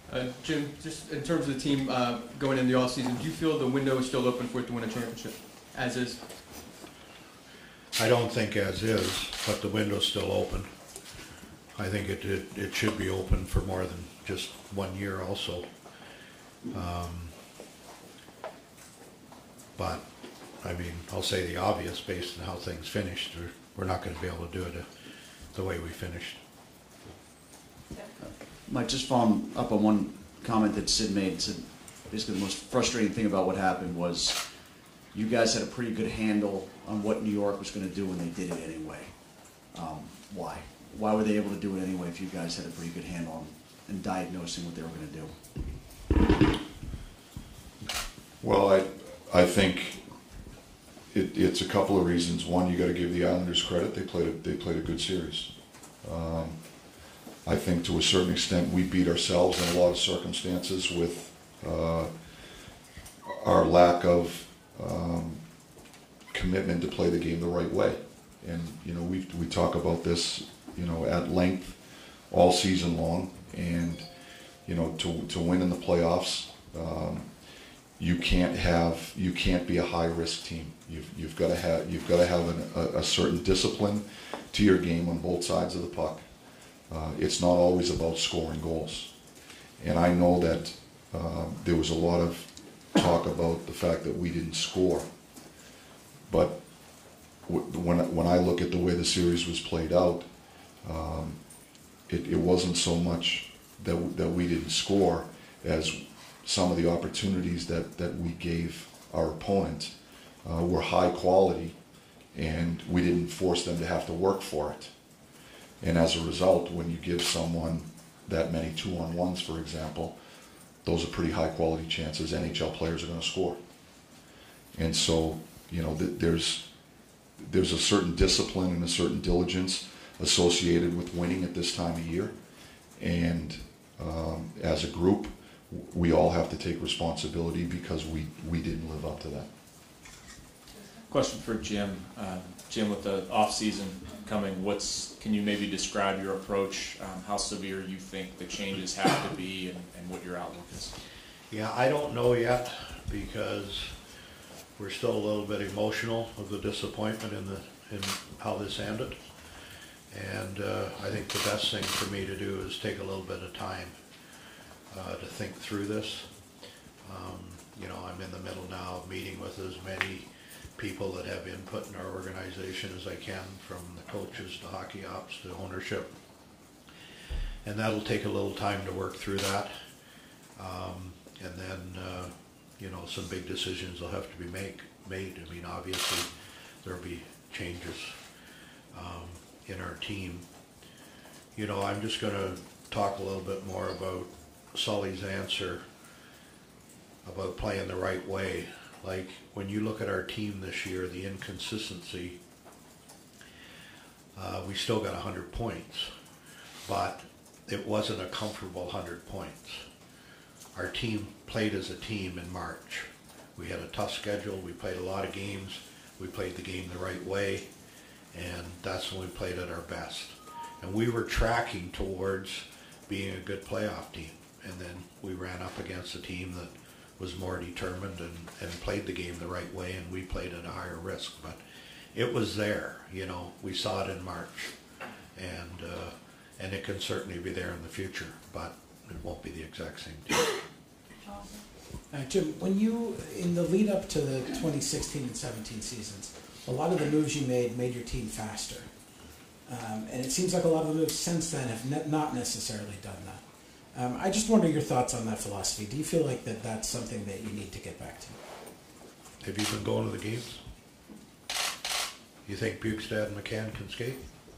Jim, just in terms of the team going into the offseason, do you feel the window is still open for it to win a championship, as is? I don't think as is, but the window's still open. I think it should be open for more than just 1 year also. But, I mean, I'll say the obvious based on how things finished. We're not going to be able to do it the way we finished. Mike, just following up on one comment that Sid made, said basically the most frustrating thing about what happened was you guys had a pretty good handle on what New York was going to do when they did it anyway. Why? Why were they able to do it anyway if you guys had a pretty good handle on and diagnosing what they were going to do? Well, I think it's a couple of reasons. One, you got to give the Islanders credit; they played a good series. I think to a certain extent we beat ourselves in a lot of circumstances with our lack of commitment to play the game the right way. And you know, we talk about this, you know, at length all season long. And you know, to win in the playoffs, you can't be a high risk team. You've got to have a certain discipline to your game on both sides of the puck. It's not always about scoring goals. And I know that there was a lot of talk about the fact that we didn't score. But when I look at the way the series was played out, it wasn't so much that we didn't score as some of the opportunities that we gave our opponent were high quality, and we didn't force them to have to work for it. And as a result, when you give someone that many 2-on-1s, for example, those are pretty high quality chances NHL players are going to score. And so, you know, there's a certain discipline and a certain diligence associated with winning at this time of year. And as a group, we all have to take responsibility because we didn't live up to that. Question for Jim. Jim, with the off-season coming, can you maybe describe your approach, how severe you think the changes have to be, and what your outlook is? Yeah, I don't know yet because we're still a little bit emotional of the disappointment in how this ended. And I think the best thing for me to do is take a little bit of time to think through this. You know, I'm in the middle now of meeting with as many people that have input in our organization as I can, from the coaches to hockey ops to ownership. And that'll take a little time to work through that. And then, you know, some big decisions will have to be made. I mean, obviously, there'll be changes in our team. You know, I'm just going to talk a little bit more about Sully's answer about playing the right way. Like, when you look at our team this year, the inconsistency, we still got 100 points, but it wasn't a comfortable 100 points. Our team played as a team in March. We had a tough schedule. We played a lot of games. We played the game the right way, and that's when we played at our best. And we were tracking towards being a good playoff team. And then we ran up against a team that was more determined and played the game the right way, and we played at a higher risk. But it was there, you know. We saw it in March, and it can certainly be there in the future, but it won't be the exact same team. Jim, when you, in the lead up to the 2016 and 17 seasons, a lot of the moves you made your team faster. And it seems like a lot of the moves since then have not necessarily done that. I just wonder your thoughts on that philosophy. Do you feel like that's something that you need to get back to? Have you been going to the games? You think Bukestad and McCann can skate?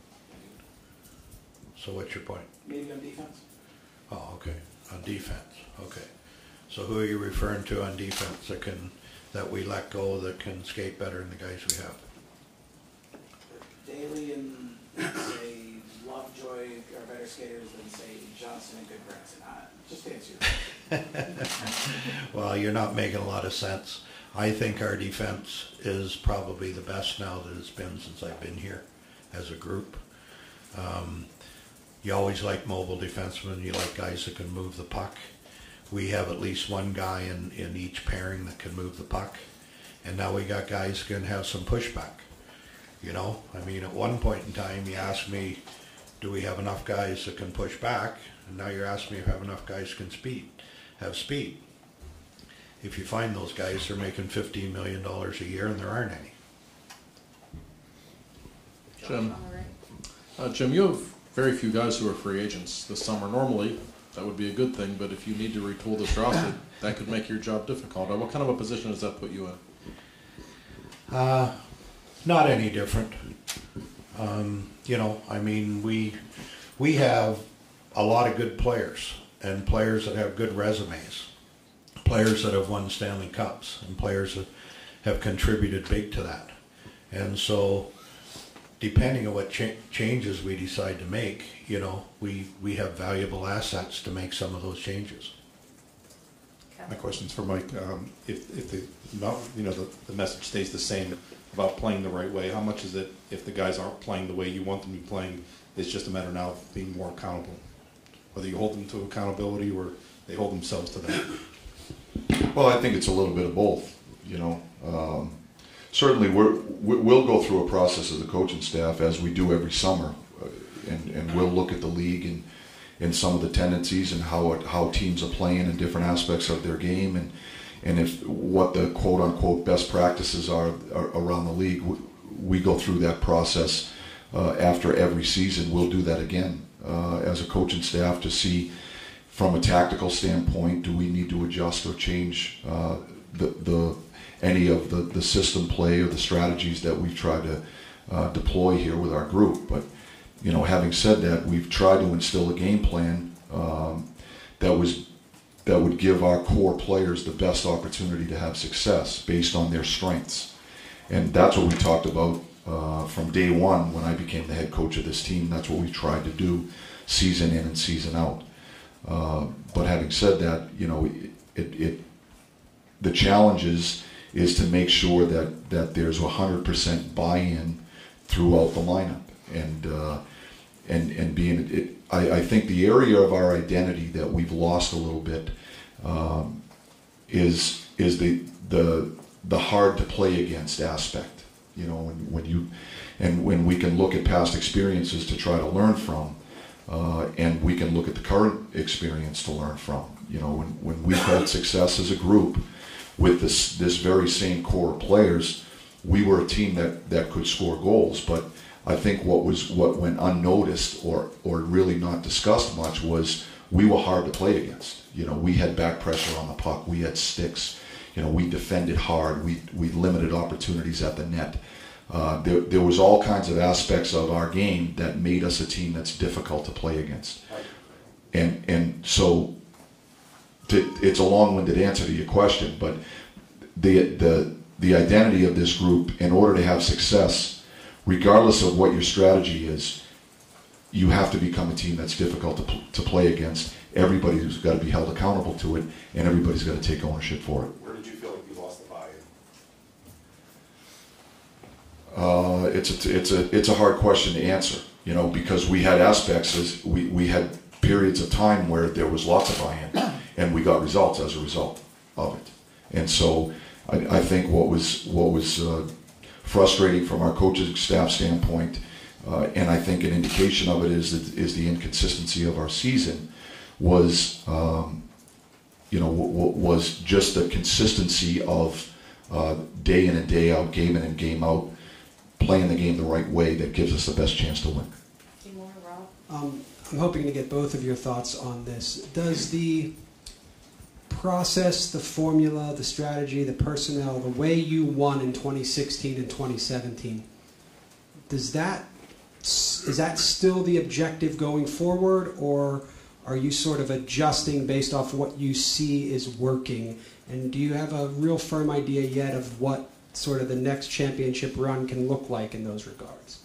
So what's your point? Maybe on defense. Oh, okay. On defense. Okay. So who are you referring to on defense that we let go that can skate better than the guys we have? Daly and, say, Lovejoy are better skaters than, say, Johnson and Goodbranson. Just answer your Well, you're not making a lot of sense. I think our defense is probably the best now that it's been since I've been here as a group. You always like mobile defensemen. You like guys that can move the puck. We have at least one guy in each pairing that can move the puck. And now we got guys who can have some pushback. You know, I mean, at one point in time, you asked me, do we have enough guys that can push back? And now you're asking me if we have enough guys who can have speed. If you find those guys, they're making $15 million a year, and there aren't any. Jim, Jim, you have very few guys who are free agents this summer. Normally, that would be a good thing, but if you need to retool this roster, that could make your job difficult. What kind of a position does that put you in? Not any different. You know, I mean, we have a lot of good players, and players that have good resumes, players that have won Stanley Cups, and players that have contributed big to that. And so, depending on what changes we decide to make, you know, we have valuable assets to make some of those changes. My question's for Mike. If the message stays the same about playing the right way, how much is it if the guys aren't playing the way you want them to be playing? It's just a matter now of being more accountable. Whether you hold them to accountability or they hold themselves to that. Well, I think it's a little bit of both. You know, certainly we'll go through a process as a coaching staff, as we do every summer, and we'll look at the league and some of the tendencies and how teams are playing in different aspects of their game, and if what the quote unquote best practices are around the league. We go through that process after every season. We'll do that again as a coaching staff to see, from a tactical standpoint, do we need to adjust or change any of the system play or the strategies that we've tried to deploy here with our group. But you know, having said that, we've tried to instill a game plan that would give our core players the best opportunity to have success based on their strengths. And that's what we talked about from day one when I became the head coach of this team. That's what we tried to do season in and season out. But having said that, you know, the challenge is to make sure that there's 100% buy-in throughout the lineup. And being it, I think the area of our identity that we've lost a little bit is the hard to play against aspect. You know, when we can look at past experiences to try to learn from, and we can look at the current experience to learn from. You know, when we've had success as a group with this very same core of players, we were a team that could score goals, but I think what went unnoticed or really not discussed much was we were hard to play against. You know, we had back pressure on the puck, we had sticks, you know, we defended hard, we limited opportunities at the net. There was all kinds of aspects of our game that made us a team that's difficult to play against. And so it's a long-winded answer to your question, but the identity of this group, in order to have success, regardless of what your strategy is, you have to become a team that's difficult to play against. Everybody's got to be held accountable to it, and everybody's got to take ownership for it. Where did you feel like you lost the buy-in? It's a hard question to answer, you know, because we had aspects as we had periods of time where there was lots of buy-in, and we got results as a result of it. And so I think what was frustrating from our coaching staff standpoint, and I think an indication of it is the inconsistency of our season, was was just the consistency of day in and day out, game in and game out, playing the game the right way that gives us the best chance to win. I'm hoping to get both of your thoughts on this. Does the process, the formula, the strategy, the personnel, the way you won in 2016 and 2017, is that still the objective going forward, or are you sort of adjusting based off what you see is working? And do you have a real firm idea yet of what sort of the next championship run can look like in those regards?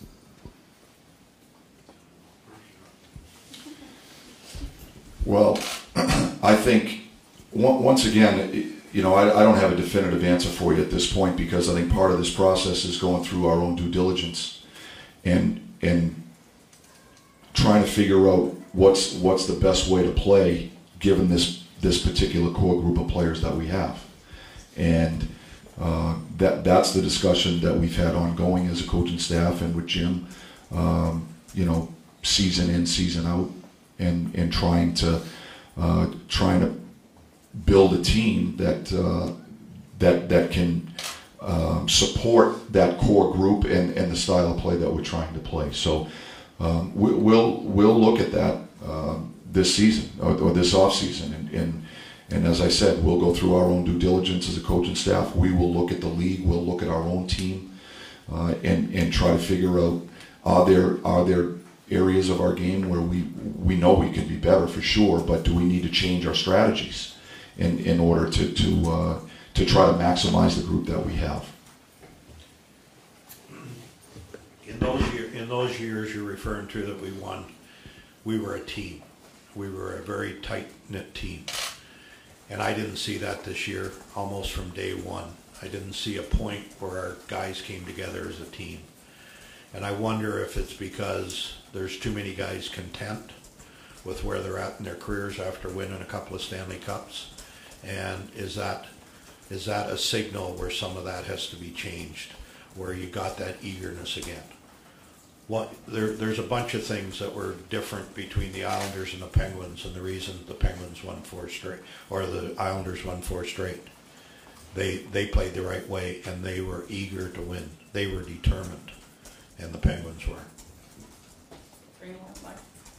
Well, I think, once again, you know, I don't have a definitive answer for you at this point, because I think part of this process is going through our own due diligence and trying to figure out what's the best way to play given this particular core group of players that we have. And that's the discussion that we've had ongoing as a coaching staff and with Jim, you know, season in, season out, and trying to build a team that can support that core group and the style of play that we're trying to play. So we'll look at that this season or this off season, and as I said, we'll go through our own due diligence as a coaching staff. We will look at the league. We'll look at our own team and try to figure out are there areas of our game where we know we can be better for sure, but do we need to change our strategies in order to try to maximize the group that we have? In those years you're referring to that we won, we were a team. We were a very tight-knit team. And I didn't see that this year, almost from day one. I didn't see a point where our guys came together as a team. And I wonder if it's because there's too many guys content with where they're at in their careers after winning a couple of Stanley Cups. And is that a signal where some of that has to be changed, where you got that eagerness again? There's a bunch of things that were different between the Islanders and the Penguins, and the reason the Penguins won 4 straight, or the Islanders won 4 straight. They played the right way, and they were eager to win. They were determined, and the Penguins were. 3 more, Mike.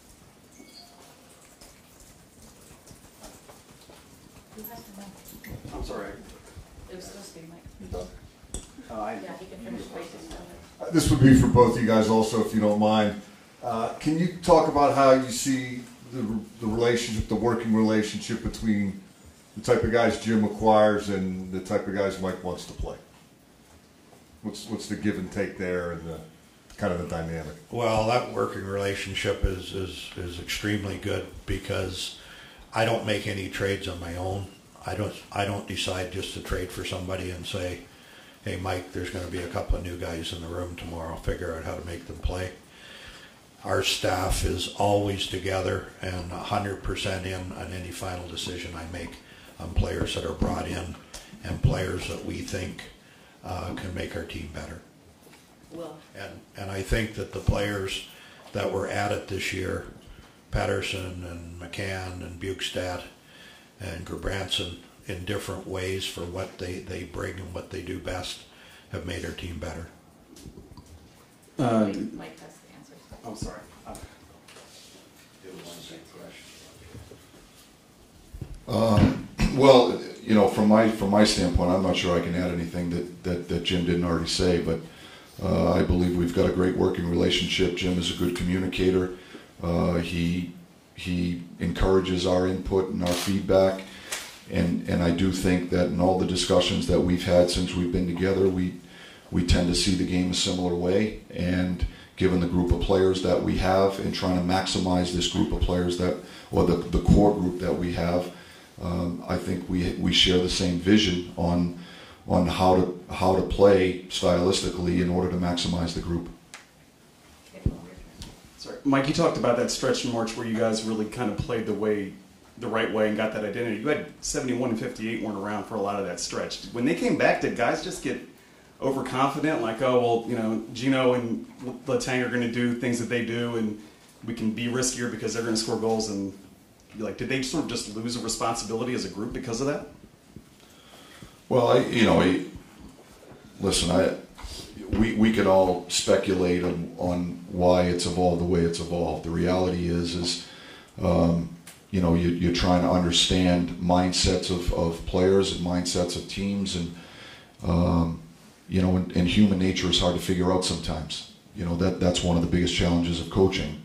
Who has the mic? I'm sorry. It was supposed to be Mike. Yeah, he can finish places. This would be for both you guys also, if you don't mind. Can you talk about how you see the relationship, the working relationship between the type of guys Jim acquires and the type of guys Mike wants to play? What's the give and take there, and the kind of the dynamic? Well, that working relationship is extremely good, because I don't make any trades on my own. I don't decide just to trade for somebody and say, hey Mike, there's going to be a couple of new guys in the room tomorrow, figure out how to make them play. Our staff is always together and 100% in on any final decision I make on players that are brought in and players that we think can make our team better. Well. And I think that the players that were added this year, Patterson and McCann and Bukestad and Gerbranson, in different ways for what they bring and what they do best, have made our team better. Mike has the answer. I'm sorry. Well, you know, from my standpoint, I'm not sure I can add anything that Jim didn't already say, but I believe we've got a great working relationship. Jim is a good communicator. He encourages our input and our feedback. And I do think that in all the discussions that we've had since we've been together, we tend to see the game a similar way. And given the group of players that we have, and trying to maximize this group of players or the core group that we have, I think we share the same vision on how to play stylistically in order to maximize the group. Sorry, Mike, you talked about that stretch in March where you guys really kind of played the right way and got that identity. You had 71 and 58 weren't around for a lot of that stretch. When they came back, did guys just get overconfident, like, oh, well, you know, Gino and Letang are going to do things that they do, and we can be riskier because they're going to score goals? And like, did they sort of just lose a responsibility as a group because of that? Well, listen, we could all speculate on why it's evolved the way it's evolved. The reality is you know, you're trying to understand mindsets of players and mindsets of teams, and you know, and human nature is hard to figure out sometimes. You know, that's one of the biggest challenges of coaching.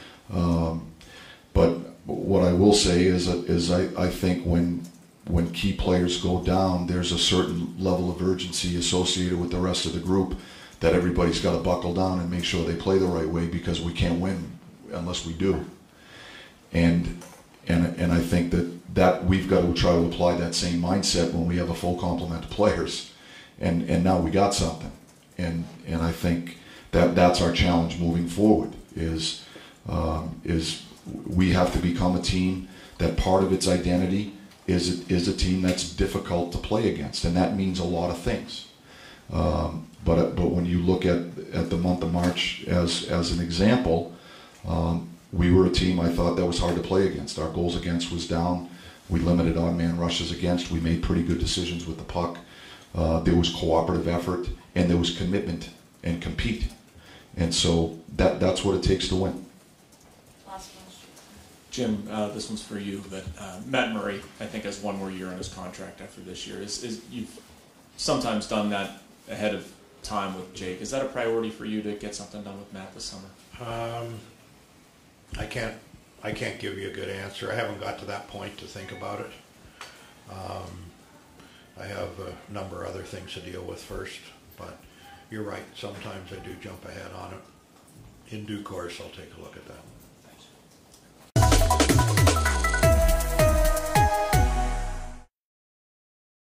But what I will say is I think when key players go down, there's a certain level of urgency associated with the rest of the group that everybody's got to buckle down and make sure they play the right way, because we can't win unless we do. And I think that we've got to try to apply that same mindset when we have a full complement of players, and now we got something, and I think that's our challenge moving forward is is we have to become a team that part of its identity is a team that's difficult to play against, and that means a lot of things. But when you look at the month of March as an example, we were a team I thought that was hard to play against. Our goals against was down. We limited on-man rushes against. We made pretty good decisions with the puck. There was cooperative effort, and there was commitment and compete. And so that's what it takes to win. Last question. Jim, this one's for you. But Matt Murray, I think, has one more year on his contract after this year. You've sometimes done that ahead of time with Jake. Is that a priority for you to get something done with Matt this summer? I can't give you a good answer. I haven't got to that point to think about it. I have a number of other things to deal with first, but you're right. Sometimes I do jump ahead on it. In due course, I'll take a look at that.